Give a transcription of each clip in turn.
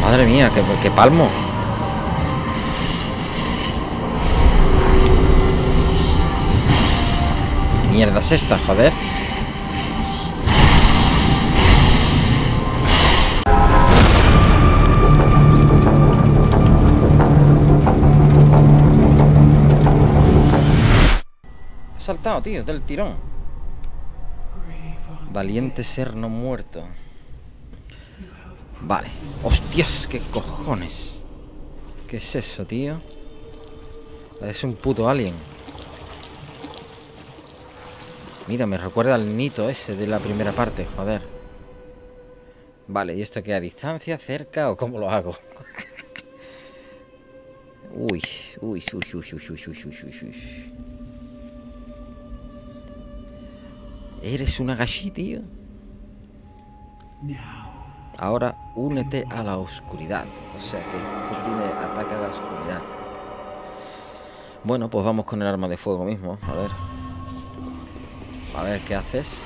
Madre mía, qué palmo. Mierda es esta, joder. He saltado, tío, del tirón. Valiente ser no muerto. Vale. Hostias, qué cojones. ¿Qué es eso, tío? Es un puto alien. Mira, me recuerda al Nito ese de la primera parte, joder. Vale, ¿y esto qué? ¿A distancia, cerca o cómo lo hago? Uy. Eres una gashi, tío. Ahora únete a la oscuridad. O sea que este tiene ataque a la oscuridad. Bueno, pues vamos con el arma de fuego mismo. A ver. A ver, ¿qué haces?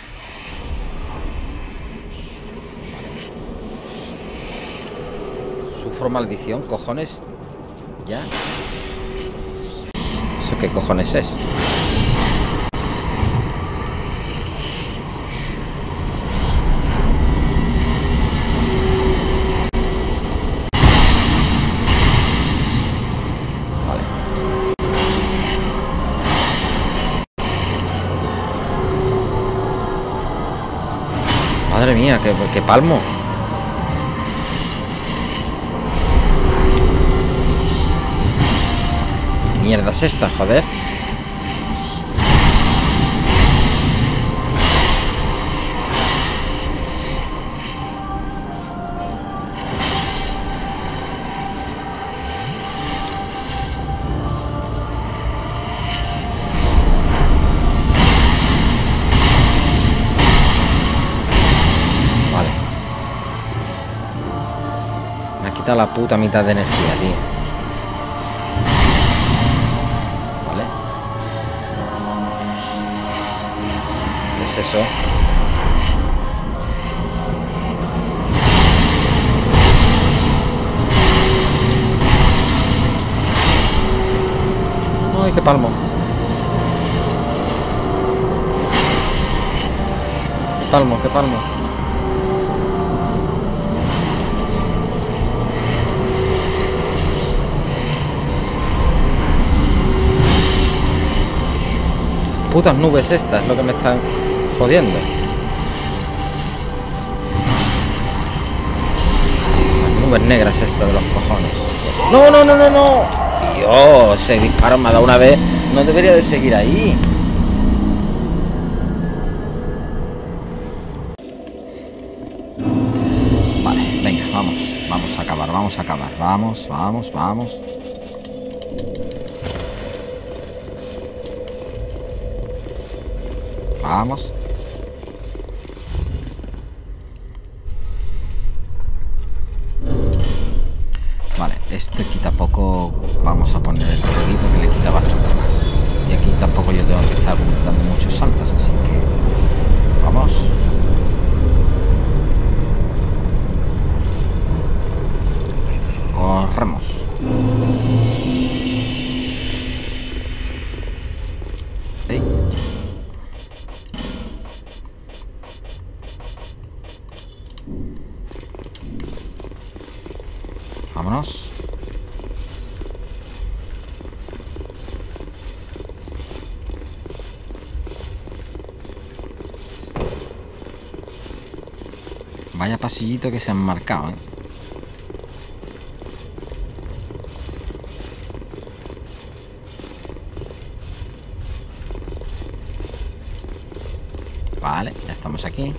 Sufro maldición, cojones. ¿Ya? ¿Eso qué cojones es? Madre mía, qué palmo. Mierda es esta, joder. La puta mitad de energía, tío. Vale. ¿Qué es eso? Ay, qué palmo. Qué palmo, qué palmo. Putas nubes estas, lo que me están jodiendo. Las nubes negras estas de los cojones. ¡No, no, no, no, no! Tío, ese disparo me ha dado una vez. No debería de seguir ahí. Vale, venga, vamos. Vamos a acabar, vamos a acabar. Vamos, vamos, vamos. Vamos. Vale, este quita poco. Vamos a poner el fueguito que le quita bastante más. Y aquí tampoco yo tengo que estar dando muchos saltos, así que vamos. Corremos. ¡Ey! Vámonos. Vaya pasillito que se han marcado, ¿eh? Vale, ya estamos aquí.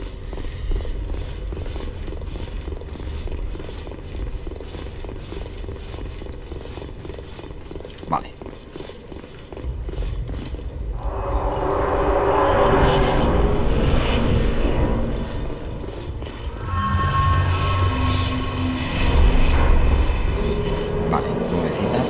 Vale. Vale, nubecitas.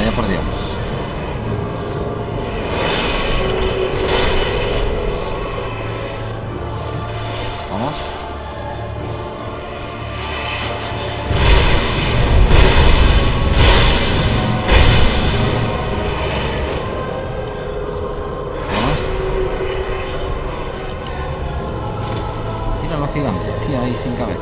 Vaya por Dios. Vamos. Vamos. Mira los gigantes, tío, ahí sin cabeza.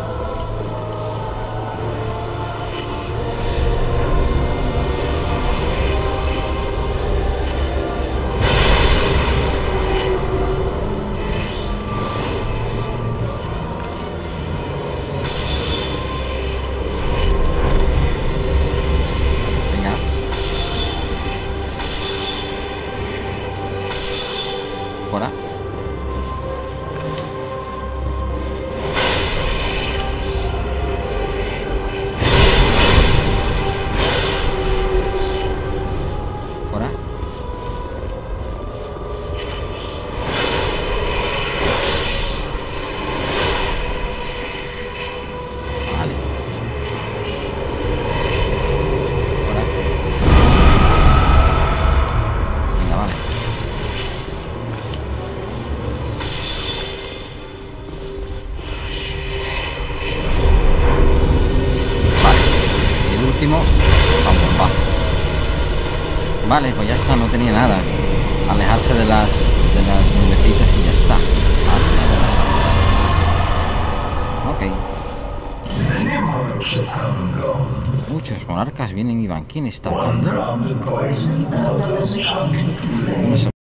Fuera. Fuera. Vale. Fuera. Venga, vale. Último zambombazo. Vale, pues ya está, no tenía nada. Alejarse de las nubecitas y ya está. Ok. Muchos monarcas vienen y van. ¿Quién está hablando? No sé.